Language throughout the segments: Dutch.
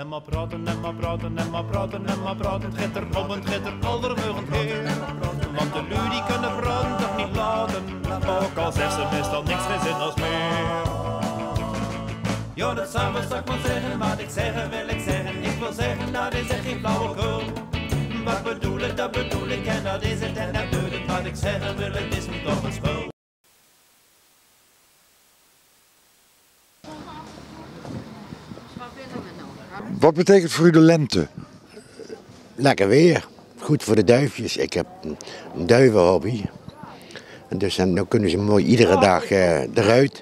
En maar praten, en maar praten, en maar praten, en maar praten. Het gaat er om, het gaat er allermogelijk heen. Want de lui die kunnen praten toch niet laten. Ook al zegt ze meestal niks geen zin als meer. Ja, dat samen zou ik maar zeggen, wat ik zeggen wil ik zeggen. Ik wil zeggen, dat is echt geen flauwekul. Wat bedoel ik, dat bedoel ik en dat is het en dat doe ik. Wat ik zeggen wil, het is niet op een school. Wat betekent voor u de lente? Lekker weer. Goed voor de duifjes. Ik heb een duivenhobby. En dus dan kunnen ze mooi iedere dag eruit.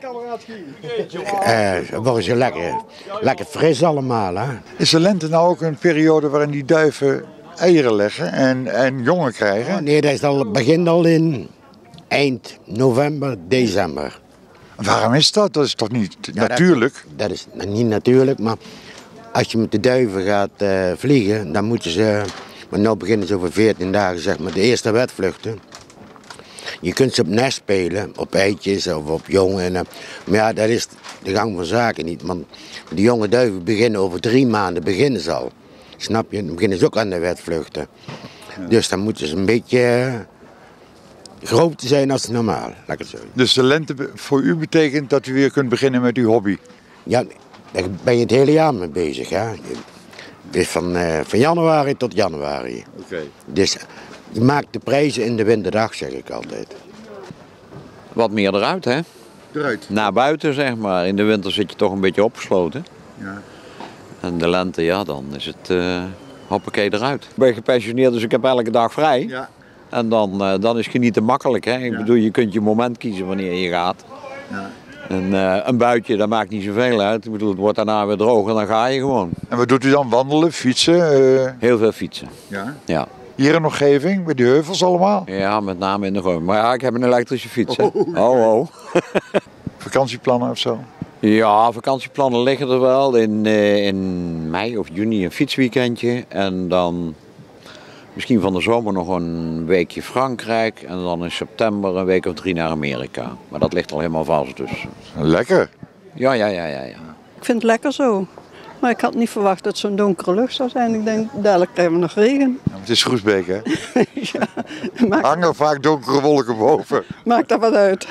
Dan worden ze lekker fris allemaal. Hè? Is de lente nou ook een periode waarin die duiven eieren leggen en jongen krijgen? Oh, nee, dat begint al in eind november, december. Waarom is dat? Dat is toch niet natuurlijk? Dat is niet natuurlijk, maar als je met de duiven gaat vliegen, dan moeten ze, want nu beginnen ze over 14 dagen zeg maar, de eerste wedvluchten. Je kunt ze op nest spelen, op eitjes of op jongen. Maar ja, dat is de gang van zaken niet. Want de jonge duiven beginnen over 3 maanden beginnen ze al. Snap je? Dan beginnen ze ook aan de wedvluchten. Ja. Dus dan moeten ze een beetje groter zijn als normaal. Laat ik het zo. Dus de lente voor u betekent dat u weer kunt beginnen met uw hobby? Ja, daar ben je het hele jaar mee bezig. Hè? Dus van januari tot januari. Okay. Dus je maakt de prijzen in de winterdag, zeg ik altijd. Wat meer eruit, hè? Eruit? Naar buiten, zeg maar. In de winter zit je toch een beetje opgesloten. Ja. En de lente, ja, dan is het hoppakee eruit. Ik ben gepensioneerd, dus ik heb elke dag vrij. Ja. En dan is genieten makkelijk, hè? Ik bedoel, je kunt je moment kiezen wanneer je gaat. Ja. En een buitje, dat maakt niet zoveel uit. Ik bedoel, het wordt daarna weer droog en dan ga je gewoon. En wat doet u dan? Wandelen, fietsen? Heel veel fietsen. Ja. Ja. Hier in de omgeving, bij de heuvels allemaal? Ja, met name in de grond. Maar ja, ik heb een elektrische fiets. Hè. Oh. Vakantieplannen of zo? Ja, vakantieplannen liggen er wel. In mei of juni een fietsweekendje. En dan misschien van de zomer nog een weekje Frankrijk. En dan in september een week of 3 naar Amerika. Maar dat ligt al helemaal vast dus. Lekker. Ja. Ik vind het lekker zo. Maar ik had niet verwacht dat het zo'n donkere lucht zou zijn. Ik denk, dadelijk krijgen we nog regen. Ja, het is Groesbeek, hè? Ja, Hangen vaak donkere wolken boven. Maakt dat wat uit.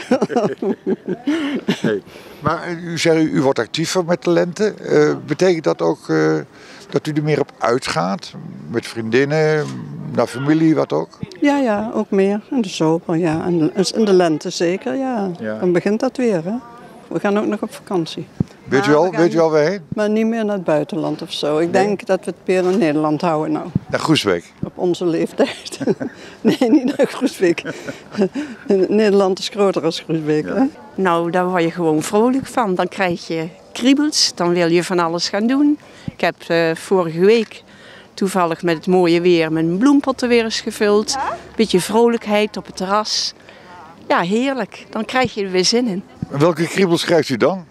Nee. Maar u zegt, u wordt actiever met de lente. Betekent dat ook dat u er meer op uitgaat? Met vriendinnen, naar familie, wat ook? Ja, ook meer. In de zomer, ja. En in de lente zeker, ja. Dan begint dat weer, hè. We gaan ook nog op vakantie. Weet u al waarheen? Maar niet meer naar het buitenland of zo. Ik denk dat we het weer in Nederland houden nou. Naar Groesbeek? Op onze leeftijd. Nee, niet naar Groesbeek. Nederland is groter dan Groesbeek. Ja. Hè? Nou, daar word je gewoon vrolijk van. Dan krijg je kriebels, dan wil je van alles gaan doen. Ik heb vorige week toevallig met het mooie weer mijn bloempotten weer eens gevuld. Een beetje vrolijkheid op het terras. Ja, heerlijk. Dan krijg je er weer zin in. En welke kriebels krijgt u dan?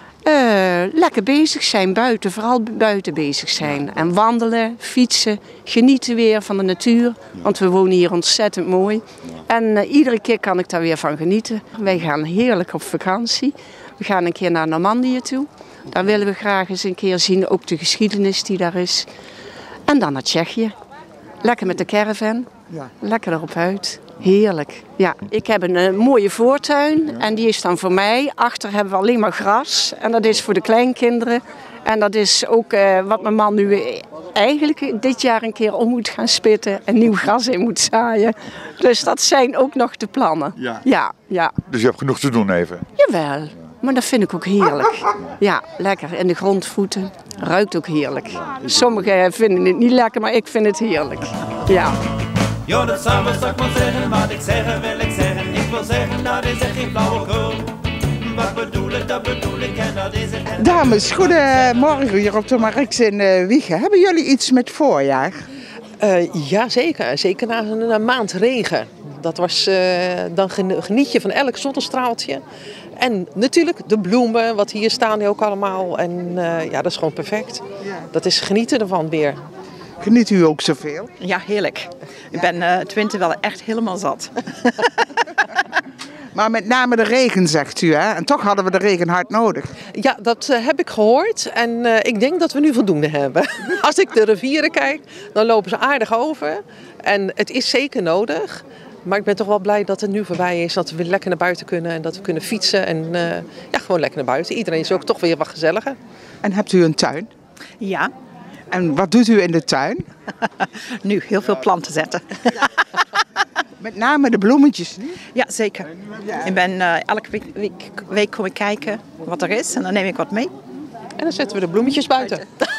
Lekker bezig zijn buiten, vooral buiten bezig zijn. En wandelen, fietsen, genieten weer van de natuur. Want we wonen hier ontzettend mooi. En iedere keer kan ik daar weer van genieten. Wij gaan heerlijk op vakantie. We gaan een keer naar Normandië toe. Daar willen we graag eens een keer zien, ook de geschiedenis die daar is. En dan naar Tsjechië. Lekker met de caravan. Lekker erop uit. Heerlijk. Ja, ik heb een mooie voortuin en die is dan voor mij. Achter hebben we alleen maar gras en dat is voor de kleinkinderen. En dat is ook wat mijn man nu eigenlijk dit jaar een keer om moet gaan spitten en nieuw gras in moet zaaien. Dus dat zijn ook nog de plannen. Ja. Dus je hebt genoeg te doen even? Jawel, maar dat vind ik ook heerlijk. Ja, lekker in de grond voeten. Ruikt ook heerlijk. Sommigen vinden het niet lekker, maar ik vind het heerlijk. Ja. Ja, dat samen zou ik maar zeggen, wat ik zeggen wil ik zeggen. Ik wil zeggen, dat is echt geen flauwekul. Wat bedoel ik, dat bedoel ik en dat is het. Dames, goedemorgen hier op de Markt in Wijchen. Hebben jullie iets met voorjaar? Ja, zeker. Zeker na een maand regen. Dat was, dan geniet je van elk zonnestraaltje. En natuurlijk de bloemen, wat hier staan die ook allemaal. En ja, dat is gewoon perfect. Dat is genieten ervan weer. Geniet u ook zoveel? Ja, heerlijk. Ik ben het winter wel echt helemaal zat. Maar met name de regen, zegt u, hè? En toch hadden we de regen hard nodig. Ja, dat heb ik gehoord en ik denk dat we nu voldoende hebben. Als ik de rivieren kijk, dan lopen ze aardig over. En het is zeker nodig. Maar ik ben toch wel blij dat het nu voorbij is. Dat we weer lekker naar buiten kunnen en dat we kunnen fietsen. En ja, gewoon lekker naar buiten. Iedereen is ook toch weer wat gezelliger. En hebt u een tuin? Ja. En wat doet u in de tuin? Nu heel veel planten zetten. Met name de bloemetjes. Ja, zeker. Ik ben elke week kom ik kijken wat er is en dan neem ik wat mee. En dan zetten we de bloemetjes buiten.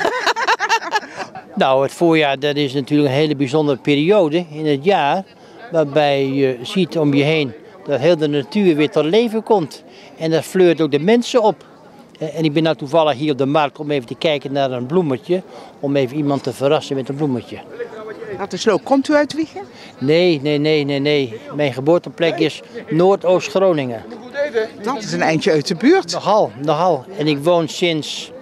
Nou, het voorjaar dat is natuurlijk een hele bijzondere periode in het jaar. Waarbij je ziet om je heen dat heel de natuur weer tot leven komt. En dat fleurt ook de mensen op. En ik ben nou toevallig hier op de markt om even te kijken naar een bloemetje. Om even iemand te verrassen met een bloemetje. Dat is leuk. Komt u uit Wijchen? Nee. Mijn geboorteplek is Noordoost-Groningen. Dat is een eindje uit de buurt. Nogal. En ik woon sinds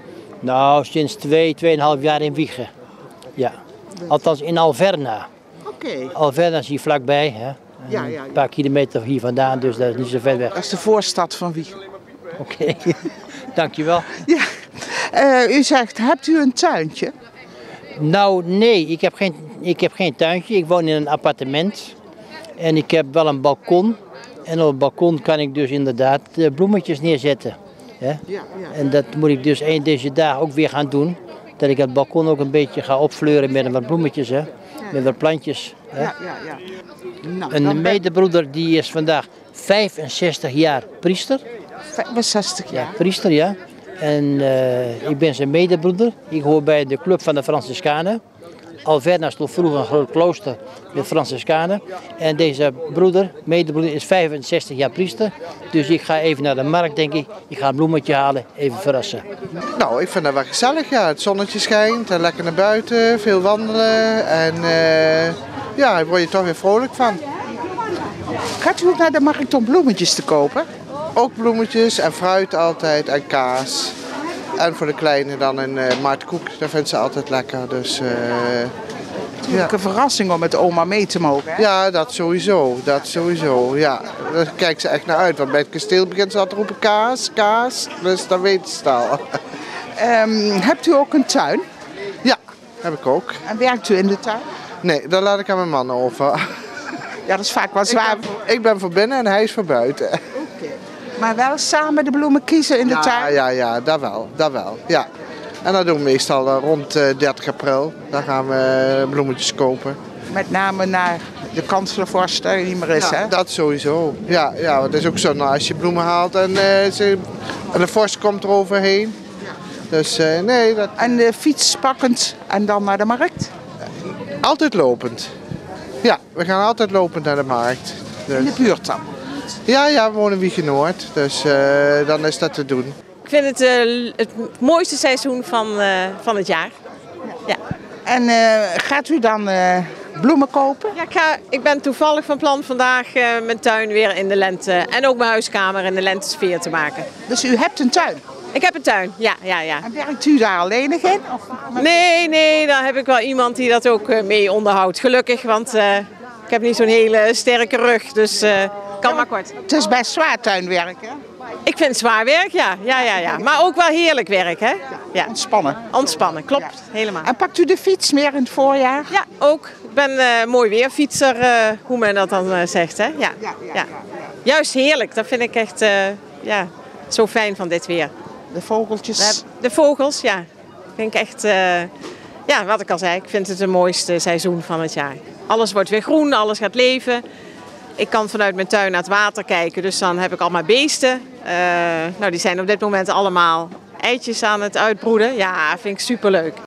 2,5 jaar in Wijchen. Ja. Althans in Alverna. Oké. Alverna is hier vlakbij. Hè? Ja. Een paar kilometer hier vandaan, dus dat is niet zo ver weg. Dat is de voorstad van Wijchen. Oké. Dankjewel. Ja. U zegt, hebt u een tuintje? Nou, nee, ik heb geen tuintje. Ik woon in een appartement. En ik heb wel een balkon. En op het balkon kan ik dus inderdaad bloemetjes neerzetten. Hè? Ja. En dat moet ik dus deze dagen ook weer gaan doen. Dat ik het balkon ook een beetje ga opfleuren met wat bloemetjes, hè? Met wat plantjes. Hè? Ja. Nou, een medebroeder die is vandaag 65 jaar priester. 65 jaar? Ja, priester, ja. En ik ben zijn medebroeder. Ik hoor bij de club van de Franciscanen. Alverna stond vroeger een groot klooster met Franciscanen. En deze medebroeder, is 65 jaar priester. Dus ik ga even naar de markt, denk ik. Ik ga een bloemetje halen, even verrassen. Nou, ik vind dat wel gezellig. Ja. Het zonnetje schijnt en lekker naar buiten, veel wandelen. En ja, daar word je toch weer vrolijk van. Gaat u ook naar de markt om bloemetjes te kopen? Ook bloemetjes en fruit altijd en kaas. En voor de kleine dan een marktkoek, dat vindt ze altijd lekker. Dus, ja. Een verrassing om met oma mee te mogen. Hè? Ja, dat sowieso. Ja. Daar kijkt ze echt naar uit. Want bij het kasteel begint ze al te roepen kaas. Dus dan weet ze het al. Hebt u ook een tuin? Ja, heb ik ook. En werkt u in de tuin? Nee, daar laat ik aan mijn man over. Ja, dat is vaak wel zwaar. Ik ben voor binnen en hij is voor buiten. Maar wel samen de bloemen kiezen in de tuin? Ja, dat wel. Ja. En dat doen we meestal rond 30 april. Dan gaan we bloemetjes kopen. Met name naar de kanslervorst die niet meer is, hè? Dat sowieso. Ja, het is ook zo, nou, als je bloemen haalt en de vorst komt er overheen. Dus nee. En de fiets pakkend en dan naar de markt? Altijd lopend. Ja, we gaan altijd lopend naar de markt. Dus. In de buurt dan? Ja, we wonen in Wijchen Noord, dus dan is dat te doen. Ik vind het het mooiste seizoen van het jaar. Ja. En gaat u dan bloemen kopen? Ja, ik ben toevallig van plan vandaag mijn tuin weer in de lente en ook mijn huiskamer in de lentesfeer te maken. Dus u hebt een tuin? Ik heb een tuin, ja. En werkt u daar alleenig in? Of... Nee, daar heb ik wel iemand die dat ook mee onderhoudt. Gelukkig, want ik heb niet zo'n hele sterke rug, dus kan maar kort. Het is best zwaar tuinwerk, hè? Ik vind het zwaar werk, ja. Maar ook wel heerlijk werk, hè? Ja. Ontspannen, klopt. Helemaal. En pakt u de fiets meer in het voorjaar? Ja, ook. Ik ben mooi weerfietser, hoe men dat dan zegt, hè? Ja. Juist heerlijk, dat vind ik echt zo fijn van dit weer. De vogeltjes? De vogels, ja. Vind ik echt, wat ik al zei, ik vind het het mooiste seizoen van het jaar. Alles wordt weer groen, alles gaat leven. Ik kan vanuit mijn tuin naar het water kijken, dus dan heb ik allemaal beesten. Die zijn op dit moment allemaal eitjes aan het uitbroeden. Ja, vind ik superleuk.